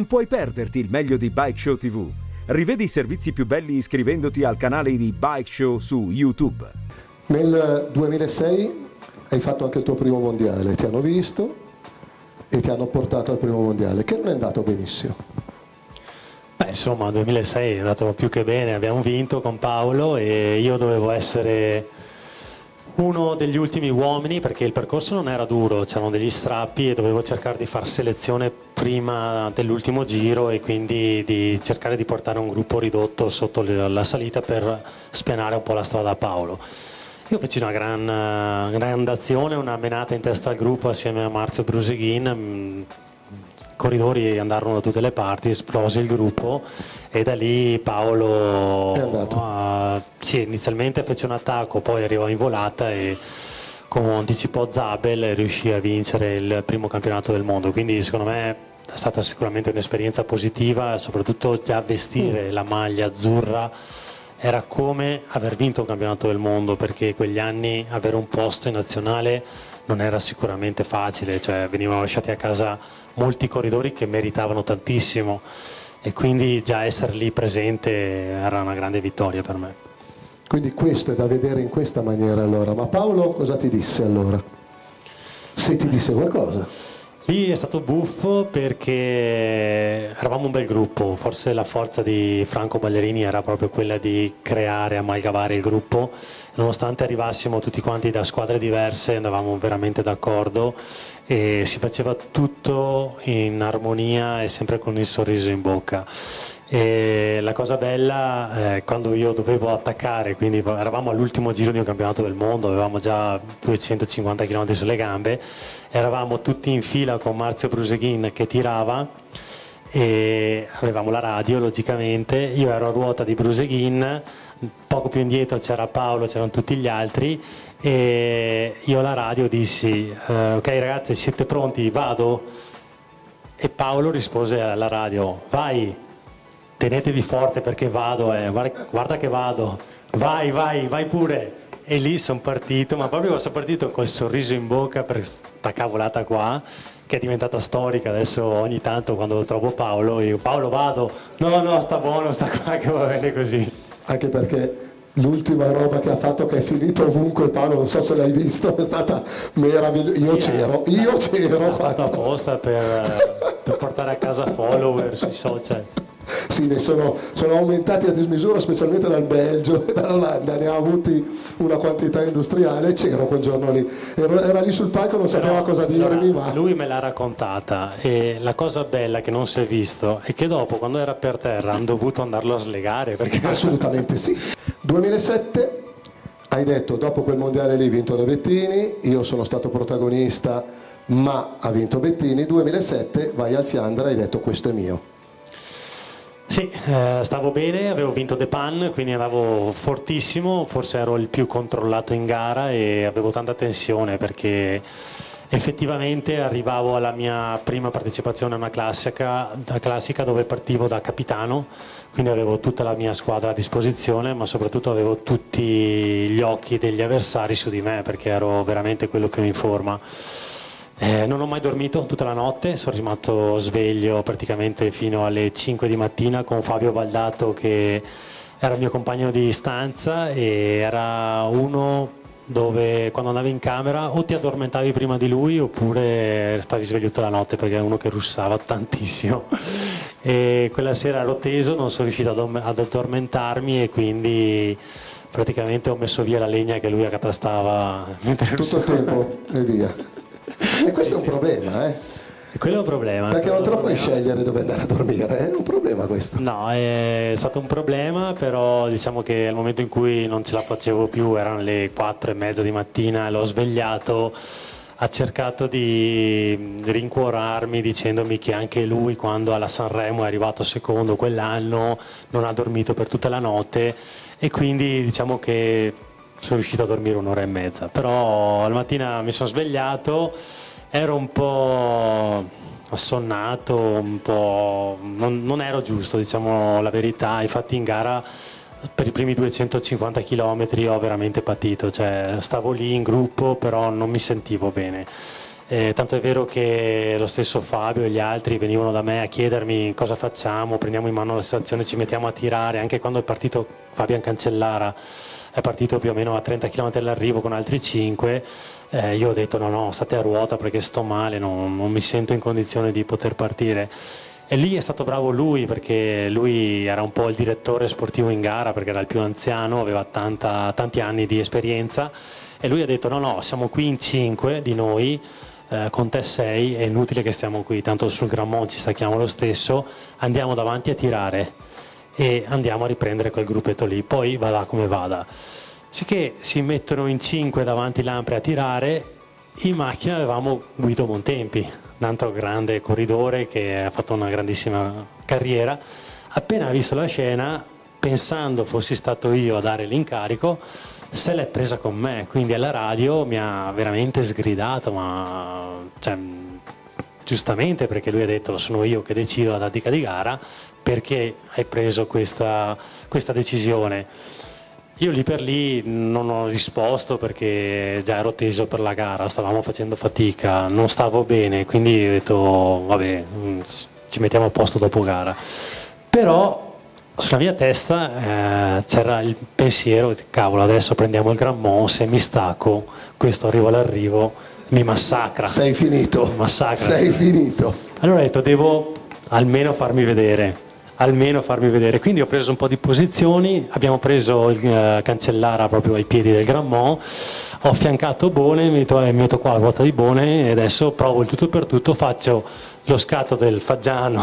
puoi perderti il meglio di Bike Show TV. Rivedi i servizi più belli iscrivendoti al canale di Bike Show su YouTube. Nel 2006 hai fatto anche il tuo primo mondiale, ti hanno visto e ti hanno portato al primo mondiale, che non è andato benissimo. Beh, insomma, il 2006 è andato più che bene, abbiamo vinto con Paolo e io dovevo essere uno degli ultimi uomini perché il percorso non era duro, c'erano degli strappi e dovevo cercare di far selezione prima dell'ultimo giro e quindi di cercare di portare un gruppo ridotto sotto la salita per spianare un po' la strada a Paolo. Io feci una grande azione, una menata in testa al gruppo assieme a Marzio Bruseghin, i corridori andarono da tutte le parti, esplose il gruppo e da lì Paolo è andato. Sì, inizialmente fece un attacco, poi arrivò in volata e anticipò Zabel e riuscì a vincere il primo campionato del mondo, quindi secondo me è stata sicuramente un'esperienza positiva, soprattutto già vestire la maglia azzurra era come aver vinto un campionato del mondo, perché quegli anni avere un posto in nazionale non era sicuramente facile, cioè venivano lasciati a casa molti corridori che meritavano tantissimo e quindi già essere lì presente era una grande vittoria per me. Quindi questo è da vedere in questa maniera allora, ma Paolo cosa ti disse allora? Se ti disse qualcosa? Lì è stato buffo perché eravamo un bel gruppo, forse la forza di Franco Ballerini era proprio quella di creare, amalgamare il gruppo, nonostante arrivassimo tutti quanti da squadre diverse andavamo veramente d'accordo e si faceva tutto in armonia e sempre con il sorriso in bocca. E la cosa bella quando io dovevo attaccare, quindi eravamo all'ultimo giro di un campionato del mondo, avevamo già 250 km sulle gambe, eravamo tutti in fila con Marzio Bruseghin che tirava e avevamo la radio logicamente, io ero a ruota di Bruseghin, poco più indietro c'era Paolo, c'erano tutti gli altri e io alla radio dissi ok ragazzi siete pronti, vado? E Paolo rispose alla radio vai, tenetevi forte perché vado, guarda che vado, vai pure. E lì sono partito, ma proprio sono partito col sorriso in bocca per sta cavolata qua, che è diventata storica. Adesso ogni tanto quando trovo Paolo, io Paolo vado, no sta buono, sta qua che va bene così. Anche perché l'ultima roba che ha fatto, che è finito ovunque, Paolo, non so se l'hai visto, è stata meravigliosa. Io c'ero. L'ho fatto apposta per portare a casa follower sui social. Sì, ne sono aumentati a dismisura, specialmente dal Belgio e dall'Olanda, ne ha avuti una quantità industriale, c'ero quel giorno lì, era lì sul palco, non sapeva cosa dirmi, ma... Lui me l'ha raccontata e la cosa bella che non si è visto è che dopo, quando era per terra, hanno dovuto andarlo a slegare. Perché... Assolutamente sì. 2007, hai detto, dopo quel mondiale lì vinto da Bettini, io sono stato protagonista, ma ha vinto Bettini. 2007 vai al Fiandra e hai detto questo è mio. Sì, stavo bene, avevo vinto The Pan, quindi andavo fortissimo, forse ero il più controllato in gara e avevo tanta tensione perché effettivamente arrivavo alla mia prima partecipazione a una classica dove partivo da capitano, quindi avevo tutta la mia squadra a disposizione, ma soprattutto avevo tutti gli occhi degli avversari su di me perché ero veramente quello più in forma. Non ho mai dormito tutta la notte, sono rimasto sveglio praticamente fino alle 5 di mattina con Fabio Baldato che era il mio compagno di stanza e era uno dove quando andavi in camera o ti addormentavi prima di lui oppure stavi sveglio tutta la notte perché è uno che russava tantissimo. E quella sera ero teso, non sono riuscito ad addormentarmi e quindi praticamente ho messo via la legna che lui accatastava mentre tutto il tempo e via. E questo è un problema, E quello è un problema. Perché non te lo puoi scegliere dove andare a dormire, è un problema questo. No, è stato un problema, però diciamo che al momento in cui non ce la facevo più, erano le 4:30 di mattina, l'ho svegliato, ha cercato di rincuorarmi dicendomi che anche lui quando alla Sanremo è arrivato secondo quell'anno non ha dormito per tutta la notte e quindi diciamo che sono riuscito a dormire 1 ora e mezza, però alla mattina mi sono svegliato, ero un po' assonnato, un po'... non ero giusto, diciamo la verità, infatti in gara per i primi 250 km ho veramente patito, cioè stavo lì in gruppo però non mi sentivo bene Tanto è vero che lo stesso Fabio e gli altri venivano da me a chiedermi cosa facciamo, prendiamo in mano la situazione, ci mettiamo a tirare. Anche quando è partito Fabian Cancellara, è partito più o meno a 30 km all'arrivo con altri 5, io ho detto no, state a ruota perché sto male, non mi sento in condizione di poter partire. E lì è stato bravo lui, perché lui era un po' il direttore sportivo in gara, perché era il più anziano, aveva tanti anni di esperienza, e lui ha detto no, siamo qui in 5 di noi, con te 6, è inutile che stiamo qui, tanto sul Grammont ci stacchiamo lo stesso, andiamo davanti a tirare e andiamo a riprendere quel gruppetto lì, poi vada come vada. Sicché si mettono in 5 davanti Lampre a tirare. In macchina avevamo Guido Montempi, un altro grande corridore che ha fatto una grandissima carriera. Appena ha visto la scena, pensando fossi stato io a dare l'incarico, se l'è presa con me, quindi alla radio mi ha veramente sgridato, ma cioè, giustamente, perché lui ha detto sono io che decido la tattica di gara, perché hai preso questa decisione? Io lì per lì non ho risposto, perché già ero teso per la gara, stavamo facendo fatica, non stavo bene, quindi ho detto vabbè, ci mettiamo a posto dopo gara. Però sulla mia testa c'era il pensiero, cavolo, adesso prendiamo il Grammont, se mi stacco, questo arrivo all'arrivo, mi massacra. Sei finito. Mi massacra. Sei finito. Allora ho detto, devo almeno farmi vedere. Quindi ho preso un po' di posizioni, abbiamo preso il Cancellara proprio ai piedi del Grammont, ho affiancato Bone, mi metto qua a ruota di Bone e adesso provo il tutto per tutto, faccio lo scatto del Faggiano,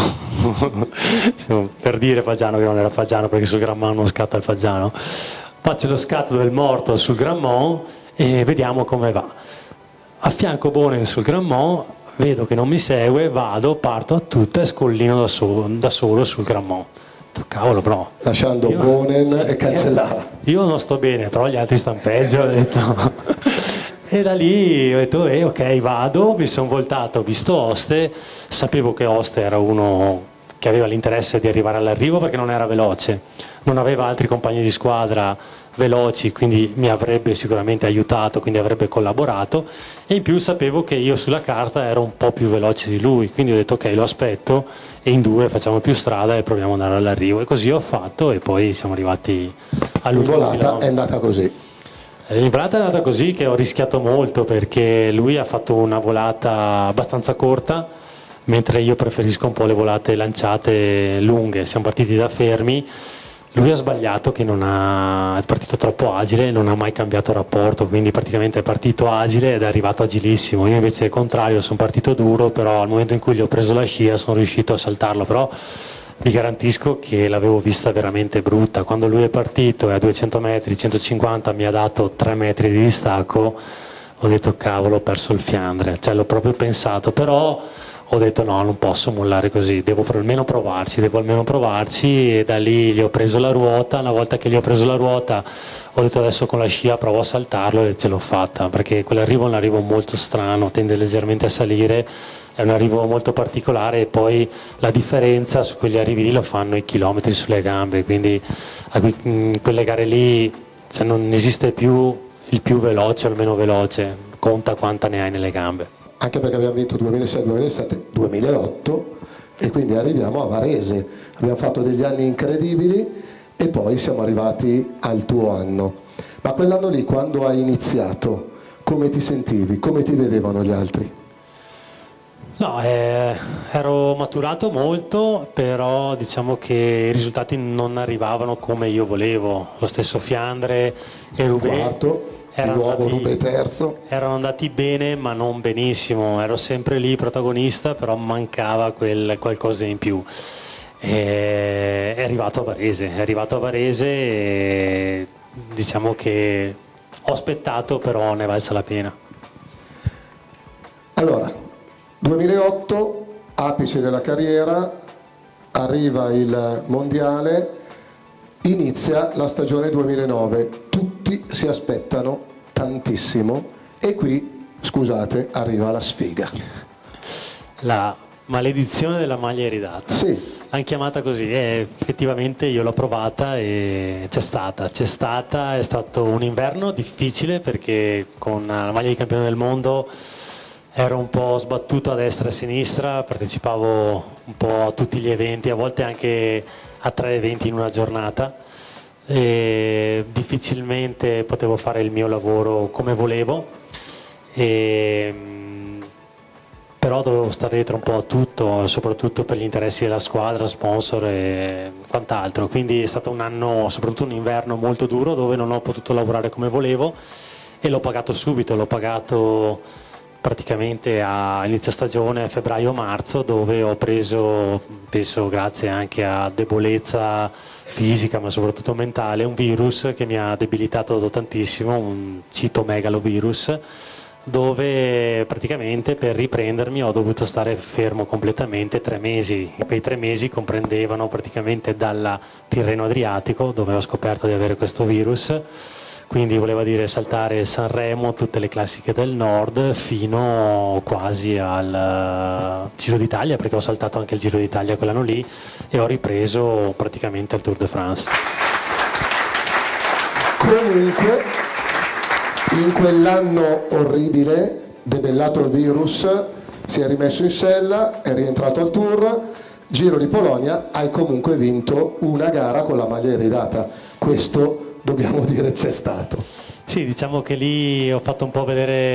per dire Faggiano, che non era Faggiano perché sul Grammont non scatta il Faggiano, faccio lo scatto del morto sul Grammont e vediamo come va. Affianco Bone sul Grammont, vedo che non mi segue, parto a tutta e scollino da solo sul Grammont. Cavolo, però. Lasciando Bonen e Cancellara. Io non sto bene, però gli altri stanno peggio, ho detto. E da lì ho detto, ok, vado, mi sono voltato, ho visto Oste, sapevo che Oste era uno che aveva l'interesse di arrivare all'arrivo perché non era veloce, non aveva altri compagni di squadra veloci, quindi mi avrebbe sicuramente aiutato, quindi avrebbe collaborato, e in più sapevo che io sulla carta ero un po' più veloce di lui, quindi ho detto ok, lo aspetto e in 2 facciamo più strada e proviamo ad andare all'arrivo, e così ho fatto e poi siamo arrivati all'ultimo volata chilometro. è andata così. L'involata è andata così che ho rischiato molto, perché lui ha fatto una volata abbastanza corta, mentre io preferisco un po' le volate lanciate lunghe. Siamo partiti da fermi, lui ha sbagliato, che è partito troppo agile, non ha mai cambiato rapporto, quindi praticamente è partito agile ed è arrivato agilissimo. Io invece al contrario, sono partito duro, però al momento in cui gli ho preso la scia sono riuscito a saltarlo, però vi garantisco che l'avevo vista veramente brutta. Quando lui è partito e a 200 metri, 150 mi ha dato 3 metri di distacco, ho detto cavolo, ho perso il Fiandre, cioè l'ho proprio pensato, però ho detto no, non posso mollare così, devo almeno provarci, e da lì gli ho preso la ruota. Una volta che gli ho preso la ruota ho detto adesso con la scia provo a saltarlo, e ce l'ho fatta, perché quell'arrivo è un arrivo molto strano, tende leggermente a salire, è un arrivo molto particolare, e poi la differenza su quegli arrivi lì lo fanno i chilometri sulle gambe, quindi in quelle gare lì cioè, non esiste più il più veloce o il meno veloce, conta quanta ne hai nelle gambe. Anche perché abbiamo vinto 2006, 2007, 2008 e quindi arriviamo a Varese. Abbiamo fatto degli anni incredibili e poi siamo arrivati al tuo anno. Ma quell'anno lì, quando hai iniziato, come ti sentivi? Come ti vedevano gli altri? No, ero maturato molto, però diciamo che i risultati non arrivavano come io volevo. Lo stesso Fiandre e Roubaix. Quarto. Di nuovo Roubaix terzo. Erano andati bene ma non benissimo, ero sempre lì protagonista, però mancava quel qualcosa in più. È arrivato a Varese e diciamo che ho aspettato, però ne valsa la pena. Allora, 2008, apice della carriera, arriva il mondiale, inizia la stagione 2009, tutti si aspettano tantissimo e qui, scusate, arriva la sfiga. La maledizione della maglia iridata. Sì. L'hanno chiamata così, e effettivamente io l'ho provata e c'è stata, è stato un inverno difficile, perché con la maglia di campione del mondo ero un po' sbattuto a destra e a sinistra, partecipavo un po' a tutti gli eventi, a volte anche a 3 eventi in una giornata, e difficilmente potevo fare il mio lavoro come volevo, però dovevo stare dietro un po' a tutto, soprattutto per gli interessi della squadra, sponsor e quant'altro. Quindi è stato un anno, soprattutto un inverno molto duro, dove non ho potuto lavorare come volevo, e l'ho pagato subito, l'ho pagato praticamente a inizio stagione, febbraio-marzo, dove ho preso, penso grazie anche a debolezza fisica ma soprattutto mentale, un virus che mi ha debilitato tantissimo, un citomegalovirus, dove praticamente per riprendermi ho dovuto stare fermo completamente 3 mesi. Quei 3 mesi comprendevano praticamente dal Tirreno Adriatico, dove ho scoperto di avere questo virus, quindi voleva dire saltare Sanremo, tutte le classiche del nord, fino quasi al Giro d'Italia, perché ho saltato anche il Giro d'Italia quell'anno lì, e ho ripreso praticamente al Tour de France. Comunque, in quell'anno orribile, debellato il virus, si è rimesso in sella, è rientrato al Tour, Giro di Polonia, hai comunque vinto una gara con la maglia iridata. Questo dobbiamo dire c'è stato. Sì, diciamo che lì ho fatto un po'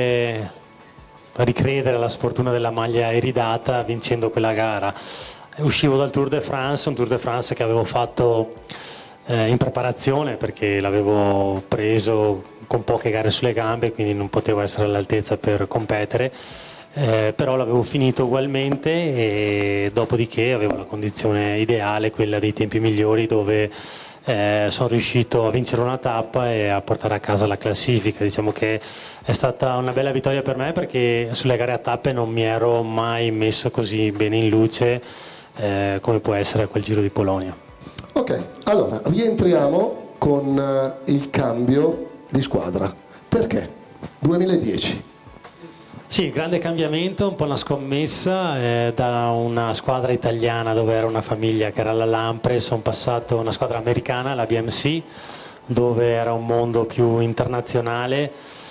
ricredere la sfortuna della maglia iridata vincendo quella gara. Uscivo dal Tour de France, un Tour de France che avevo fatto in preparazione, perché l'avevo preso con poche gare sulle gambe, quindi non potevo essere all'altezza per competere, però l'avevo finito ugualmente, e dopodiché avevo la condizione ideale, quella dei tempi migliori, dove sono riuscito a vincere una tappa e a portare a casa la classifica. Diciamo che è stata una bella vittoria per me, perché sulle gare a tappe non mi ero mai messo così bene in luce come può essere quel Giro di Polonia. Ok, allora rientriamo con il cambio di squadra. Perché? 2010. Sì, grande cambiamento, un po' una scommessa, da una squadra italiana dove era una famiglia che era la Lampre, sono passato a una squadra americana, la BMC, dove era un mondo più internazionale,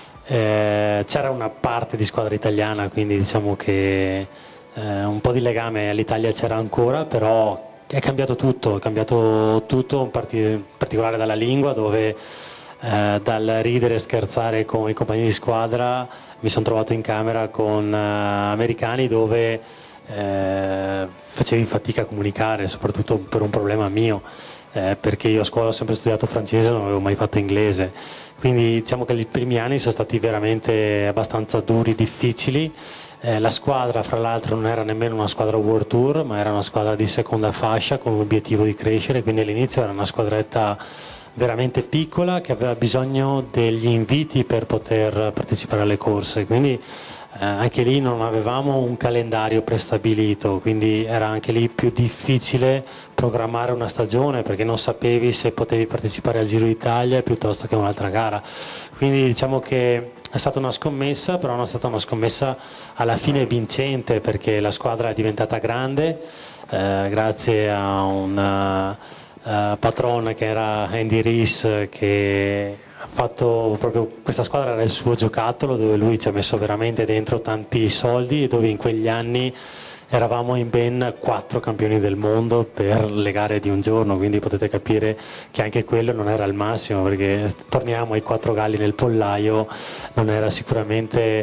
c'era una parte di squadra italiana, quindi diciamo che un po' di legame all'Italia c'era ancora, però è cambiato tutto, in particolare dalla lingua, dove dal ridere e scherzare con i compagni di squadra mi sono trovato in camera con americani dove facevi fatica a comunicare, soprattutto per un problema mio, perché io a scuola ho sempre studiato francese, non avevo mai fatto inglese, quindi diciamo che i primi anni sono stati veramente abbastanza duri, difficili. La squadra, fra l'altro, non era nemmeno una squadra World Tour, ma era una squadra di seconda fascia con l'obiettivo di crescere, quindi all'inizio era una squadretta veramente piccola che aveva bisogno degli inviti per poter partecipare alle corse, quindi anche lì non avevamo un calendario prestabilito, quindi era anche lì più difficile programmare una stagione, perché non sapevi se potevi partecipare al Giro d'Italia piuttosto che un'altra gara. Quindi diciamo che è stata una scommessa, però non è stata una scommessa alla fine vincente, perché la squadra è diventata grande grazie a un patron che era Andy Rees, che ha fatto proprio, questa squadra era il suo giocattolo, dove lui ci ha messo veramente dentro tanti soldi, e dove in quegli anni eravamo in ben 4 campioni del mondo per le gare di un giorno, quindi potete capire che anche quello non era il massimo, perché torniamo ai 4 galli nel pollaio, non era sicuramente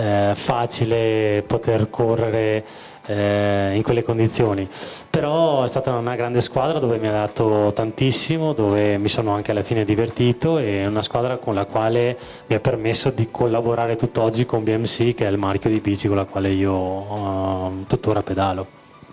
facile poter correre in quelle condizioni, però è stata una grande squadra dove mi ha dato tantissimo, dove mi sono anche alla fine divertito, e una squadra con la quale mi ha permesso di collaborare tutt'oggi con BMC, che è il marchio di bici con la quale io tuttora pedalo.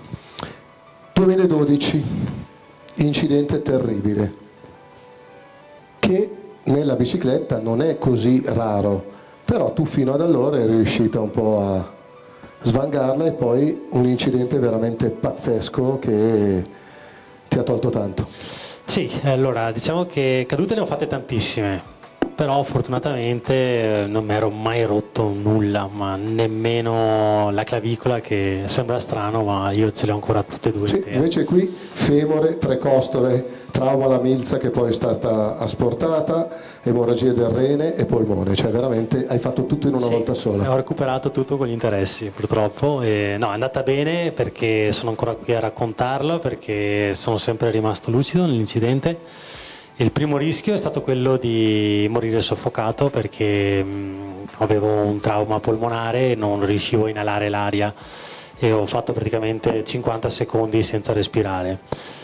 2012, incidente terribile, che nella bicicletta non è così raro, però tu fino ad allora eri riuscita un po' a svangarla, e poi un incidente veramente pazzesco che ti ha tolto tanto. Sì, allora diciamo che cadute ne ho fatte tantissime, però fortunatamente non mi ero mai rotto nulla, ma nemmeno la clavicola, che sembra strano, ma io ce le ho ancora tutte e due. Sì, invece qui femore, 3 costole, trauma alla milza che poi è stata asportata, emorragia del rene e polmone, cioè veramente hai fatto tutto in una volta sola. Ho recuperato tutto con gli interessi purtroppo, e no, è andata bene perché sono ancora qui a raccontarlo, perché sono sempre rimasto lucido nell'incidente. Il primo rischio è stato quello di morire soffocato, perché avevo un trauma polmonare e non riuscivo a inalare l'aria e ho fatto praticamente 50 secondi senza respirare.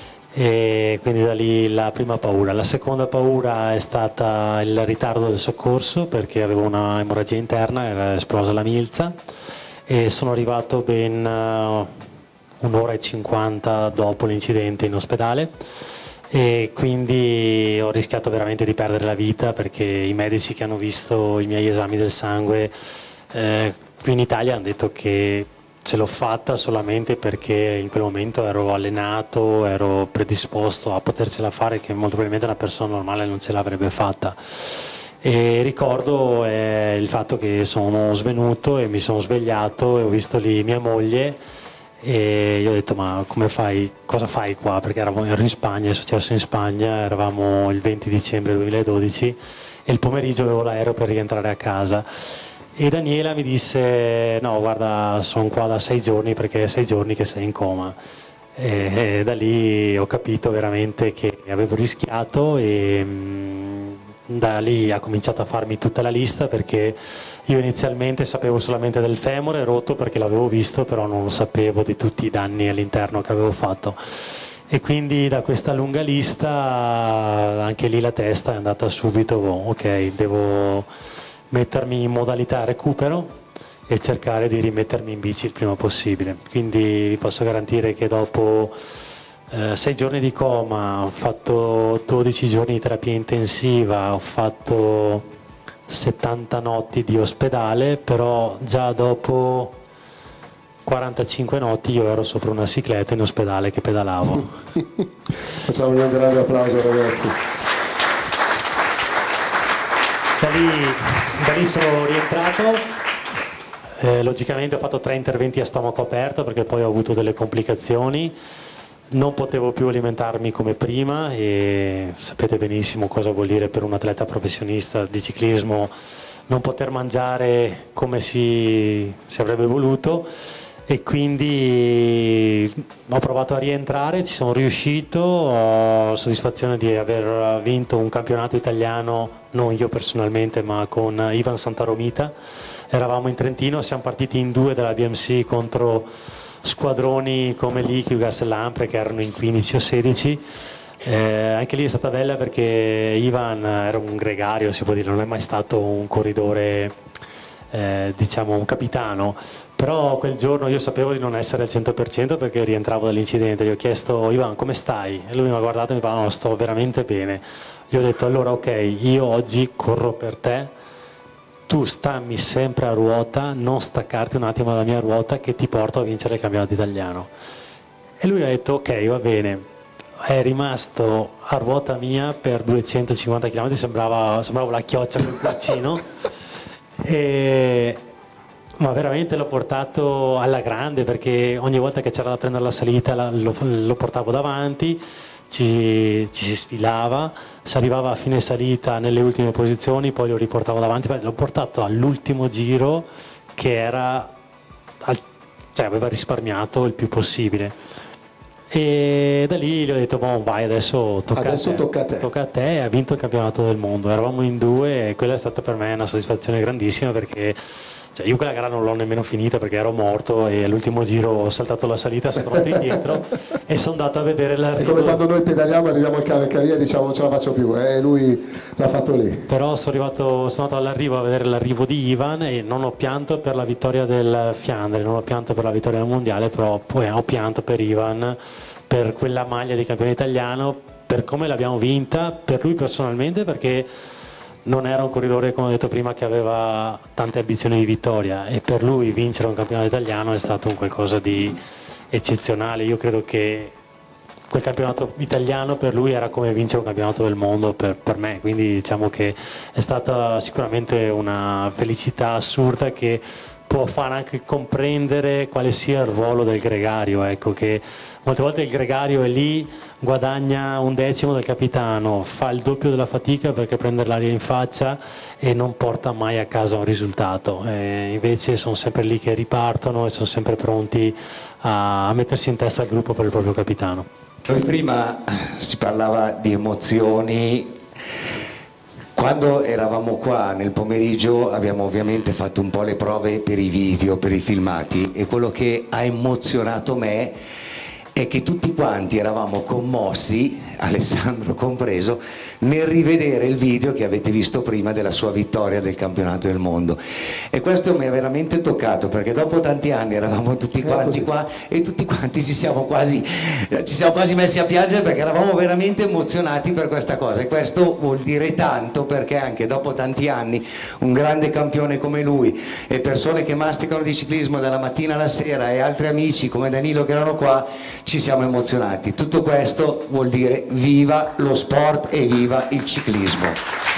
E quindi da lì la prima paura. La seconda paura è stata il ritardo del soccorso, perché avevo una emorragia interna, era esplosa la milza, e sono arrivato ben 1 ora e 50 dopo l'incidente in ospedale, e quindi ho rischiato veramente di perdere la vita, perché i medici che hanno visto i miei esami del sangue qui in Italia hanno detto che ce l'ho fatta solamente perché in quel momento ero allenato, ero predisposto a potercela fare, che molto probabilmente una persona normale non ce l'avrebbe fatta. E ricordo il fatto che sono svenuto e mi sono svegliato e ho visto lì mia moglie, e io ho detto: ma come fai, cosa fai qua? Perché ero in Spagna, è successo in Spagna, eravamo il 20 dicembre 2012 e il pomeriggio avevo l'aereo per rientrare a casa. E Daniela mi disse: no, guarda, sono qua da 6 giorni, perché è 6 giorni che sei in coma. E da lì ho capito veramente che avevo rischiato, e da lì ha cominciato a farmi tutta la lista, perché io inizialmente sapevo solamente del femore rotto, perché l'avevo visto, però non lo sapevo di tutti i danni all'interno che avevo fatto. E quindi da questa lunga lista anche lì la testa è andata subito: ok, devo mettermi in modalità recupero e cercare di rimettermi in bici il prima possibile. Quindi vi posso garantire che dopo 6 giorni di coma, ho fatto 12 giorni di terapia intensiva, ho fatto 70 notti di ospedale, però già dopo 45 notti io ero sopra una cicletta in ospedale che pedalavo. Facciamo un grande applauso, ragazzi. Da lì sono rientrato, logicamente ho fatto 3 interventi a stomaco aperto, perché poi ho avuto delle complicazioni, non potevo più alimentarmi come prima, e sapete benissimo cosa vuol dire per un atleta professionista di ciclismo non poter mangiare come si avrebbe voluto, e quindi ho provato a rientrare, ci sono riuscito, ho soddisfazione di aver vinto un campionato italiano, non io personalmente ma con Ivan Santaromita. Eravamo in Trentino, siamo partiti in 2 dalla BMC contro squadroni come l'Iquigas e l'Ampre, che erano in 15 o 16. Anche lì è stata bella, perché Ivan era un gregario, si può dire, non è mai stato un corridore, diciamo un capitano, però quel giorno io sapevo di non essere al 100% perché rientravo dall'incidente. Gli ho chiesto: Ivan, come stai? E lui mi ha guardato e mi ha detto: no, sto veramente bene. Gli ho detto: allora ok, io oggi corro per te, tu stammi sempre a ruota, non staccarti un attimo dalla mia ruota, che ti porto a vincere il campionato italiano. E lui ha detto: ok, va bene. È rimasto a ruota mia per 250 km, sembrava la chioccia del pulcino, ma veramente l'ho portato alla grande, perché ogni volta che c'era da prendere la salita lo portavo davanti, ci si sfilava, si arrivava a fine salita nelle ultime posizioni, poi lo riportavo davanti, l'ho portato all'ultimo giro, che era aveva risparmiato il più possibile. E da lì gli ho detto: boh, vai, adesso tocca a te, e ha vinto il campionato del mondo. Eravamo in 2 e quella è stata per me una soddisfazione grandissima, perché io quella gara non l'ho nemmeno finita, perché ero morto, e all'ultimo giro ho saltato la salita, sono tornato indietro e sono andato a vedere l'arrivo. È come quando noi pedaliamo, arriviamo al cavalcavia e diciamo: non ce la faccio più, lui l'ha fatto lì. Però sono andato all'arrivo a vedere l'arrivo di Ivan, e non ho pianto per la vittoria del Fiandre, non ho pianto per la vittoria del mondiale, però poi ho pianto per Ivan, per quella maglia di campione italiano, per come l'abbiamo vinta, per lui personalmente, perché non era un corridore, come ho detto prima, che aveva tante ambizioni di vittoria, e per lui vincere un campionato italiano è stato un qualcosa di eccezionale. Io credo che quel campionato italiano per lui era come vincere un campionato del mondo per me, quindi diciamo che è stata sicuramente una felicità assurda che può far anche comprendere quale sia il ruolo del gregario, ecco, che molte volte il gregario è lì, guadagna un decimo del capitano, fa il doppio della fatica perché prende l'aria in faccia e non porta mai a casa un risultato, invece sono sempre lì che ripartono e sono sempre pronti a mettersi in testa al gruppo per il proprio capitano. Prima si parlava di emozioni. Quando eravamo qua nel pomeriggio abbiamo ovviamente fatto un po' le prove per i video, per i filmati, e quello che ha emozionato me è che tutti quanti eravamo commossi, Alessandro compreso, nel rivedere il video che avete visto prima della sua vittoria del campionato del mondo. E questo mi ha veramente toccato, perché dopo tanti anni eravamo tutti quanti qua e tutti quanti ci siamo quasi messi a piangere, perché eravamo veramente emozionati per questa cosa, e questo vuol dire tanto, perché anche dopo tanti anni un grande campione come lui e persone che masticano di ciclismo dalla mattina alla sera e altri amici come Danilo che erano qua, ci siamo emozionati. Tutto questo vuol dire viva lo sport e viva il ciclismo.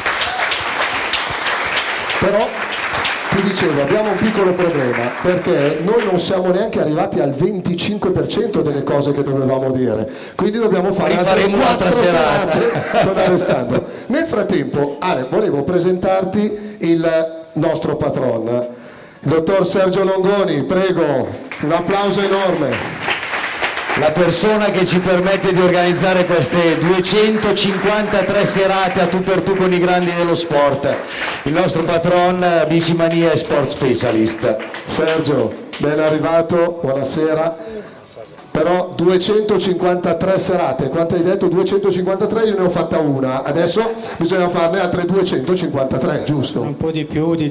Però ti dicevo, abbiamo un piccolo problema, perché noi non siamo neanche arrivati al 25% delle cose che dovevamo dire, quindi dobbiamo fare un'altra serata con Alessandro. Nel frattempo, Ale, volevo presentarti il nostro patron, il dottor Sergio Longoni. Prego, un applauso enorme. La persona che ci permette di organizzare queste 253 serate a tu per tu con i grandi dello sport, il nostro patron, Bicimania e Sport Specialist. Sergio, ben arrivato, buonasera. Però 253 serate, quanto hai detto? 253, io ne ho fatta una, adesso bisogna farne altre 253, giusto? Un po' di più di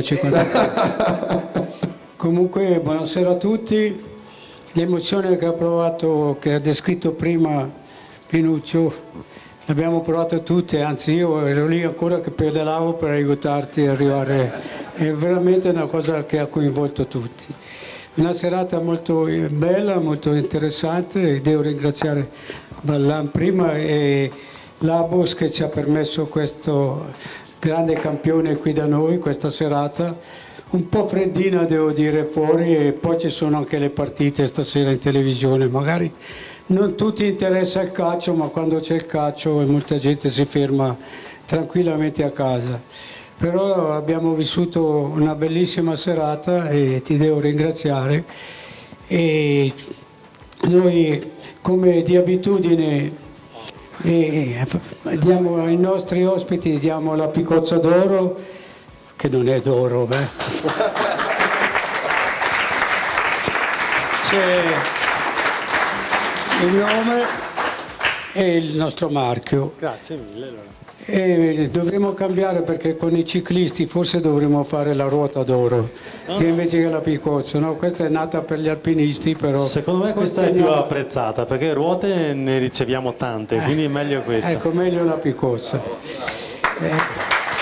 253. Comunque, buonasera a tutti. L'emozione che ha provato, che ha descritto prima Pinuccio, l'abbiamo provato tutte, anzi io ero lì ancora che pedalavo per aiutarti a arrivare, è veramente una cosa che ha coinvolto tutti. Una serata molto bella, molto interessante, devo ringraziare Ballan prima e l'Abos che ci ha permesso questo grande campione qui da noi, questa serata. Un po' freddina devo dire fuori, e poi ci sono anche le partite stasera in televisione, magari non tutti interessa il calcio, ma quando c'è il calcio molta gente si ferma tranquillamente a casa. Però abbiamo vissuto una bellissima serata e ti devo ringraziare, e noi come di abitudine diamo ai nostri ospiti diamo la Picozza d'Oro, che non è d'oro, c'è il nome e il nostro marchio. Grazie mille. Allora. E dovremmo cambiare, perché con i ciclisti forse dovremmo fare la ruota d'oro invece che la Picozza, no? Questa è nata per gli alpinisti, però secondo me questa è più apprezzata, perché ruote ne riceviamo tante, quindi è meglio questa. Ecco, meglio la Picozza.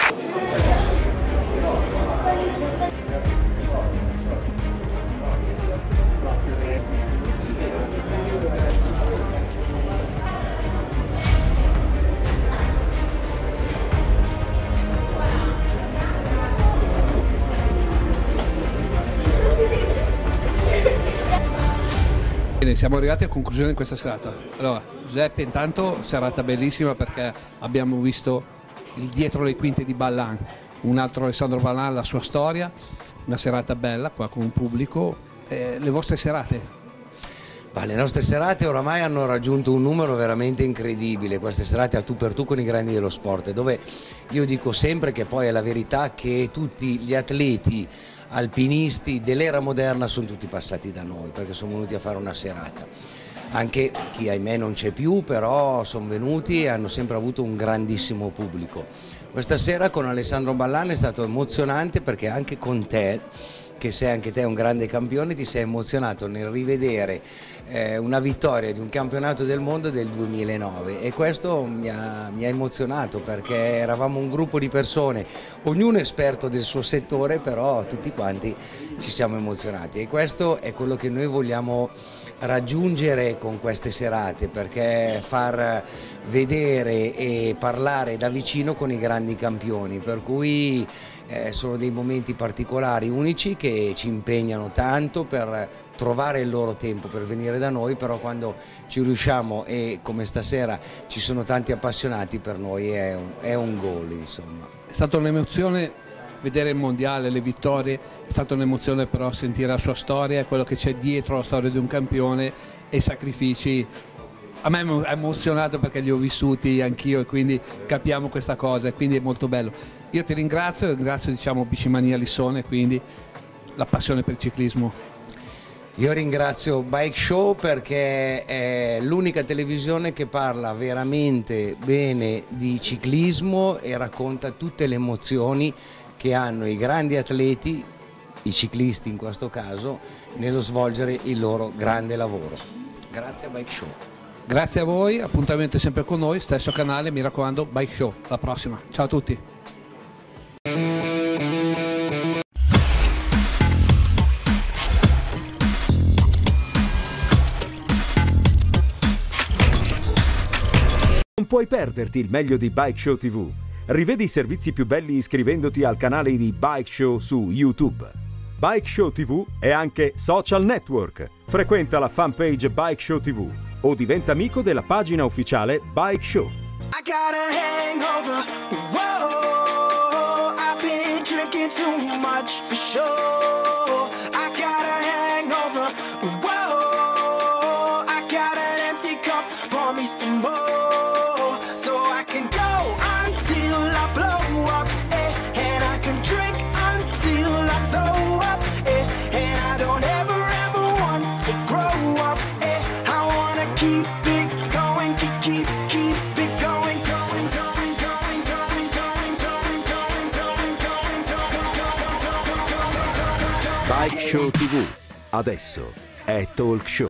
Siamo arrivati a conclusione di questa serata. Allora, Giuseppe, intanto serata bellissima, perché abbiamo visto il dietro le quinte di Ballan, un altro Alessandro Ballan, la sua storia, una serata bella qua con un pubblico. Le vostre serate? Le nostre serate oramai hanno raggiunto un numero veramente incredibile, queste serate a tu per tu con i grandi dello sport, dove io dico sempre che poi è la verità che tutti gli atleti alpinisti dell'era moderna sono tutti passati da noi, perché sono venuti a fare una serata. Anche chi ahimè non c'è più, però sono venuti e hanno sempre avuto un grandissimo pubblico. Questa sera con Alessandro Ballan è stato emozionante, perché anche con te, che sei anche te un grande campione, ti sei emozionato nel rivedere una vittoria di un campionato del mondo del 2009, e questo mi ha emozionato, perché eravamo un gruppo di persone, ognuno esperto del suo settore, però tutti quanti ci siamo emozionati, e questo è quello che noi vogliamo raggiungere con queste serate, perché far vedere e parlare da vicino con i grandi campioni, per cui sono dei momenti particolari, unici, che ci impegnano tanto per trovare il loro tempo per venire da noi, però quando ci riusciamo, e come stasera ci sono tanti appassionati, per noi è un gol, insomma. È stata un'emozione vedere il mondiale, le vittorie, è stata un'emozione però sentire la sua storia, quello che c'è dietro la storia di un campione e i sacrifici. A me ha emozionato perché li ho vissuti anch'io e quindi capiamo questa cosa e quindi è molto bello. Io ti ringrazio diciamo Bicimania Lissone, quindi la passione per il ciclismo. Io ringrazio Bike Show perché è l'unica televisione che parla veramente bene di ciclismo e racconta tutte le emozioni che hanno i grandi atleti, i ciclisti in questo caso, nello svolgere il loro grande lavoro. Grazie a Bike Show. Grazie a voi, appuntamento sempre con noi, stesso canale, mi raccomando, Bike Show. Alla prossima, ciao a tutti. Non puoi perderti il meglio di Bike Show TV. Rivedi i servizi più belli iscrivendoti al canale di Bike Show su YouTube. Bike Show TV è anche social network. Frequenta la fanpage Bike Show TV o diventa amico della pagina ufficiale Bike Show. I got a hangover, whoa, I've been drinking too much for sure. I got a hangover, whoa, I got an empty cup, pour me some more, so I can go until I blow up, and I can drink until I throw up, and I don't ever want to grow up, I wanna keep it going, keep it going, going, going, going, going, going, going, going, going, going, going, going, going, going. Bike Show TV. Adesso è talk show.